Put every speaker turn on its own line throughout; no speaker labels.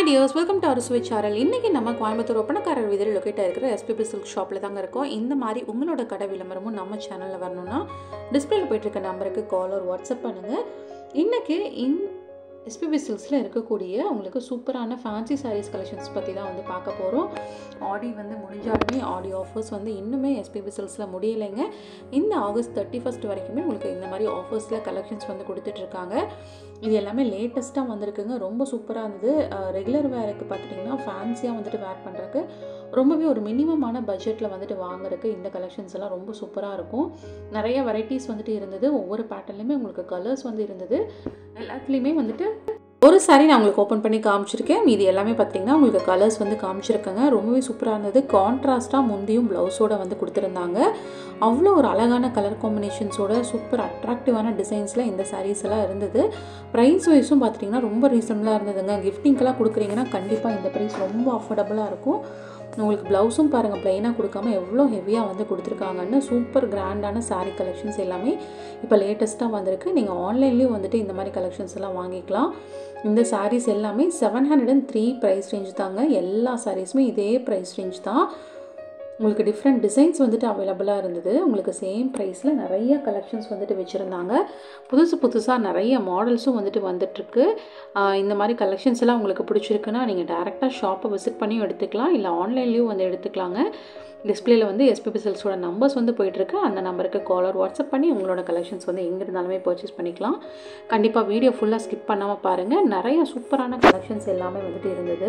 Tears, welcome to our ஸ்விட்ச் channel. இன்றைக்கி நம்ம கோயம்புத்தூர் ஒப்பனக்காரர் வீதியில் லொக்கேட்டாக இருக்கிற எஸ்பிபி சில்க் ஷாப்பில் தாங்க இருக்கோம். இந்த மாதிரி உங்களோட கடை விளம்பரமும் நம்ம சேனலில் வரணும்னா டிஸ்பிளேல போய்ட்டுருக்க நம்பருக்கு கால் ஒரு வாட்ஸ்அப் பண்ணுங்கள். இன்றைக்கி எஸ்பிபி சில்க்ஸில் இருக்கக்கூடிய உங்களுக்கு சூப்பரான ஃபேன்சி சாரீஸ் கலெக்ஷன்ஸ் பற்றி தான் வந்து பார்க்க போகிறோம். ஆடி வந்து முடிஞ்சாலுமே ஆடி ஆஃபர்ஸ் வந்து இன்னுமே எஸ்பிபி சில்க்ஸில் முடியலைங்க. இந்த ஆகஸ்ட் 31 வரைக்குமே உங்களுக்கு இந்த மாதிரி ஆஃபர்ஸில் கலெக்ஷன்ஸ் வந்து கொடுத்துட்ருக்காங்க. இது எல்லாமே லேட்டஸ்ட்டாக வந்திருக்குங்க. ரொம்ப சூப்பராக இருந்தது. ரெகுலர் வேருக்கு பார்த்துட்டிங்கன்னா ஃபேன்சியாக வந்துட்டு வேர் பண்ணுறதுக்கு ரொம்பவே ஒரு மினிமமான பட்ஜெட்டில் வந்துட்டு வாங்குறதுக்கு இந்த கலெக்ஷன்ஸ் எல்லாம் ரொம்ப சூப்பராக இருக்கும். நிறைய வெரைட்டிஸ் வந்துட்டு இருந்தது. ஒவ்வொரு பேட்டர்ன்லையுமே உங்களுக்கு கலர்ஸ் வந்து இருந்தது. எல்லாத்துலேயுமே வந்துட்டு ஒரு சாரி நான் உங்களுக்கு ஓப்பன் பண்ணி காமிச்சிருக்கேன். மீதி எல்லாமே பார்த்தீங்கன்னா உங்களுக்கு கலர்ஸ் வந்து காமிச்சிருக்கேங்க. ரொம்பவே சூப்பராக இருந்தது. கான்ட்ராஸ்ட்டாக முந்தியும் ப்ளவுஸோடு வந்து கொடுத்துருந்தாங்க. அவ்வளோ ஒரு அழகான கலர் காம்பினேஷன்ஸோட சூப்பர் அட்ராக்டிவான டிசைன்ஸில் இந்த சாரீஸ் எல்லாம் இருந்தது. ப்ரைஸ் வைஸும் பார்த்துட்டிங்கன்னா ரொம்ப ரீசனபிளாக இருந்ததுங்க. கிஃப்டிங்கெல்லாம் கொடுக்குறீங்கன்னா கண்டிப்பாக இந்த ப்ரைஸ் ரொம்ப அஃபோர்டபுளாக இருக்கும். உங்களுக்கு ப்ளவுஸும் பாருங்கள், ப்ளைனாக கொடுக்காம எவ்வளோ ஹெவியாக வந்து கொடுத்துருக்காங்கன்னு. சூப்பர் கிராண்டான சாரீ கலெக்ஷன்ஸ் எல்லாமே இப்போ லேட்டஸ்ட்டாக வந்திருக்கு. நீங்கள் ஆன்லைன்லேயும் வந்துட்டு இந்த மாதிரி கலெக்ஷன்ஸ் எல்லாம் வாங்கிக்கலாம். இந்த சாரீஸ் எல்லாமே 703 ப்ரைஸ் ரேஞ்ச் தாங்க. எல்லா சாரீஸுமே இதே ப்ரைஸ் ரேஞ்ச் தான். உங்களுக்கு டிஃப்ரெண்ட் டிசைன்ஸ் வந்துட்டு அவைலபிளாக இருந்தது. உங்களுக்கு சேம் ப்ரைஸில் நிறைய கலெக்ஷன்ஸ் வந்துட்டு வச்சுருந்தாங்க. புதுசாக நிறைய மாடல்ஸும் வந்துட்டு வந்துட்டுருக்கு. இந்த மாதிரி கலெக்ஷன்ஸ் எல்லாம் உங்களுக்கு பிடிச்சிருக்குன்னா நீங்கள் டேரெக்டாக ஷாப்பை விசிட் பண்ணியும் எடுத்துக்கலாம், இல்லை ஆன்லைன்லேயும் வந்து எடுத்துக்கலாங்க. டிஸ்பிளேல வந்து எஸ்பிபி சில்க்ஸோட நம்பர்ஸ் வந்து போயிட்டுருக்கு. அந்த நம்பருக்கு காலர் வாட்ஸ்அப் பண்ணி உங்களோட கலெக்ஷன்ஸ் வந்து எங்கே இருந்தாலுமே பர்ச்சேஸ் பண்ணிக்கலாம். கண்டிப்பாக வீடியோ ஃபுல்லாக ஸ்கிப் பண்ணாமல் பாருங்கள். நிறைய சூப்பரான கலெக்ஷன்ஸ் எல்லாமே வந்துட்டு இருந்தது.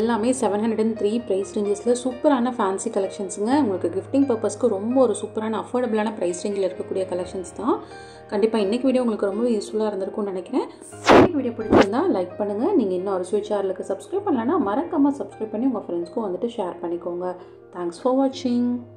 எல்லாமே 703 ப்ரைஸ் ரேஞ்சஸில் சூப்பரான ஃபேன்சி கலெக்ஷன்ஸுங்க. உங்களுக்கு கிஃப்டிங் பர்பஸ்க்கு ரொம்ப ஒரு சூப்பரான அஃபோர்டபுளான ப்ரைஸ் ரேஞ்சில் இருக்கக்கூடிய கலெக்ஷன்ஸ் தான். கண்டிப்பாக இன்றைக்கி வீடியோ உங்களுக்கு ரொம்ப யூஸ்ஃபுல்லாக இருந்திருக்கும்னு நினைக்கிறேன். இன்றைக்கி வீடியோ பிடிச்சிருந்தா லைக் பண்ணுங்கள். நீங்கள் இன்னும் ஒரு ஸ்வீட் சேனலுக்கு சப்ஸ்கிரைப் பண்ணலன்னா மறக்காமல் சப்ஸ்கிரைப் பண்ணி உங்கள் ஃப்ரெண்ட்ஸ்க்கும் வந்துட்டு ஷேர் பண்ணிக்கோங்க. தேங்க்ஸ் ஃபார் வாட்சிங்.